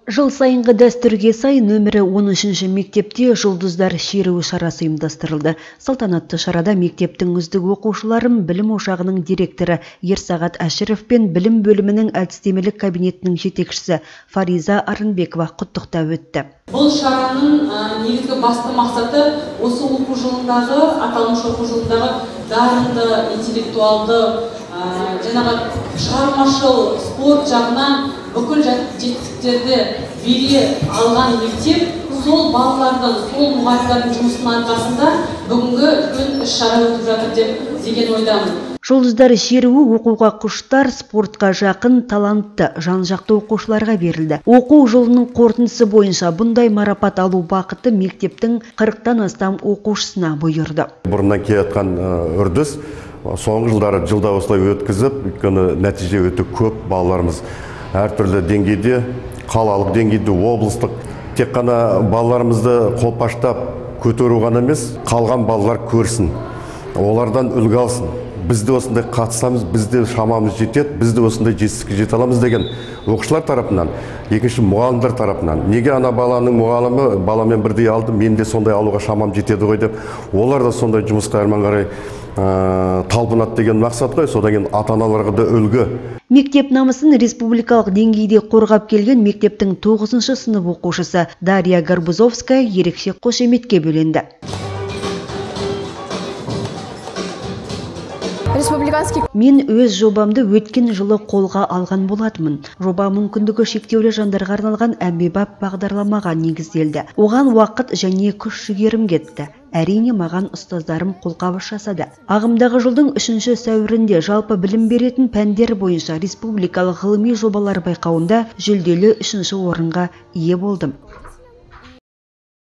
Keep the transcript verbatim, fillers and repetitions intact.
Жыл сайынғы дәстүрге сай нөмірі он үшінші мектепте жұлдыздар шеруі шарасы ұйымдастырылды. Салтанатты шарада мектептің үздік оқушыларын білім ошағының директоры Ерсағат Әшіров пен білім бөлімінің әдістемелік кабинетінің жетекшісі Фариза Арынбекова құттықтап өтті. Бұл шараның негізгі басты мақсаты осы оқу жылындағы, аталмыш оқу жылындағы дарынды, интеллектуалды, жаңағы шығармашыл спорт жағынан бүкіл жетістіктерді бере алған мектеп сол балалардың, сол мұғалімдердің жұмысының арқасында бүгінгі үлкен іс-шара өтіп жатыр деп деген ойдамын. Жұлдыздар шеруі оқуға құштар, спортқа жақын, талантты, жан-жақты оқушыларға берілді. Оқу жылының қорытындысы бойынша бұндай марапат алу бақыты мектептің қырықтан астам оқушысына бұйырды. Бұрыннан келатқан үрдіс соңғы жылдары жылда осылай өткізіп, өйткені нәтиже өте көп, балаларымыз әртүрлі деңгейде, қалалық деңгейде, облыстық, тек қана балаларымызды қолпаштап көтеру ғана емес, қалған балалар көрсін, олардан үлгі алсын. Біз де осындай қатысамыз, біз де шамамыз жетеді, біз де осындай жетістікке жете аламыз деген оқушылар тарапынан, екінші мұғалімдер тарапынан. Неге ана баланың мұғалімі баламен бірдей алды, мен де сондай алуға шамам жетеді ғой деп, олар да сондай жұмысқа әрмен қарай талпынады деген мақсат қой, содан кейін ата-аналарға да үлгі. Мектеп намысын республикалық деңгейде қорғап келген мектептің тоғызыншы сынып оқушысы Дарья Гарбузовская ерекше қошеметке бөленді. Мен өз жобамды өткен жылы қолға алған болатымын. Жоба мүмкіндігі шектеулі жандарға арналған әмбебап бағдарламаға негізделді. Оған уақыт және күш жігерім кетті. Әрине маған ұстаздарым қолқабыс жасады. Ағымдағы жылдың үшінші сәуірінде жалпы білім беретін пәндер бойынша республикалық ғылыми жобалар байқауында жүлделі үшінші орынға ие болдым.